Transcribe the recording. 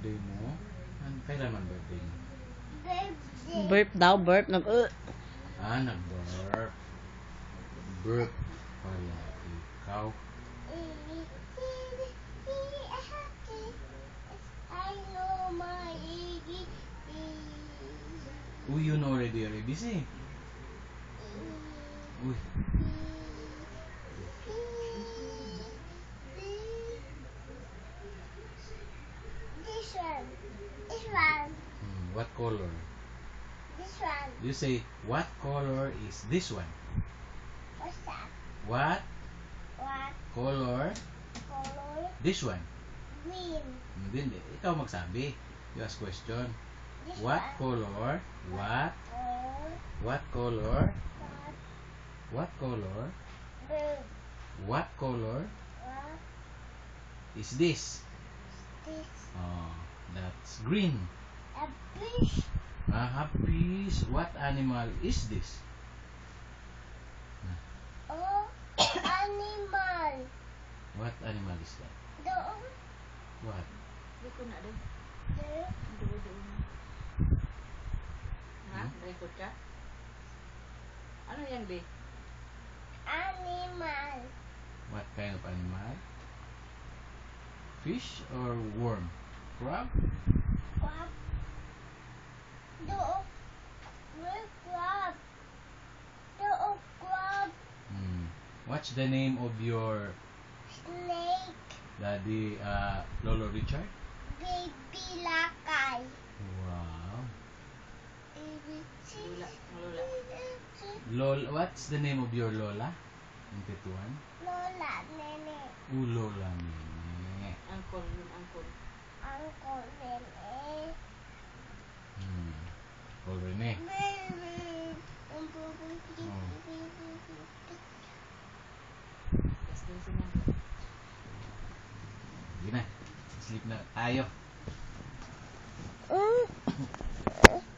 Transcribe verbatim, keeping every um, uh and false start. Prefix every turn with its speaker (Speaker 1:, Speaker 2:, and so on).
Speaker 1: birthday mo? An kailan man birthday mo?
Speaker 2: Birthday.
Speaker 3: Burp daw, burp. Nag uh.
Speaker 1: Ah, nag-burp. Burp pala ikaw.
Speaker 2: I know my A B C.
Speaker 1: Uy, you know already your A B C. Uy.
Speaker 2: This one. This one.
Speaker 1: Hmm, what color?
Speaker 2: This one.
Speaker 1: You say, what color is this one?
Speaker 2: What's that?
Speaker 1: What
Speaker 2: What
Speaker 1: color
Speaker 2: color?
Speaker 1: this one?
Speaker 2: Green.
Speaker 1: Hindi, hindi. Ikaw magsabi. You ask question.
Speaker 2: This
Speaker 1: What
Speaker 2: one.
Speaker 1: color? What?
Speaker 2: Color.
Speaker 1: What color?
Speaker 2: What?
Speaker 1: What color?
Speaker 2: Blue.
Speaker 1: What color
Speaker 2: What
Speaker 1: is this?
Speaker 2: this?
Speaker 1: Oh, that's green.
Speaker 2: A fish.
Speaker 1: Ah, fish. What animal is this?
Speaker 2: Oh, animal.
Speaker 1: What animal is that?
Speaker 2: Doon.
Speaker 1: What?
Speaker 4: Di ko na din.
Speaker 2: There.
Speaker 4: Dulo-dulo na. Ha?
Speaker 1: Hmm?
Speaker 4: Naikot ka? Ano yan, Be?
Speaker 2: Animal.
Speaker 1: What kind of animal? Fish or worm? Crab?
Speaker 2: Crab. Doon. Where crab? Doon crab.
Speaker 1: Hmm. What's the name of your
Speaker 2: Snake.
Speaker 1: daddy, uh, Lolo Richard?
Speaker 2: Baby lakay.
Speaker 1: Wow.
Speaker 2: Baby
Speaker 4: Lula. Lula.
Speaker 1: Lol, what's the name of your Lola? In Tetuan?
Speaker 2: Lola, nene.
Speaker 1: Oh, Lola Nene.
Speaker 4: Angkol. Yung angkol.
Speaker 2: Uncle nene.
Speaker 1: Hmm. Lol Rene.
Speaker 2: Baby.
Speaker 4: Yes, din sila.
Speaker 1: Sige na. Sleep na tayo.
Speaker 2: Mm.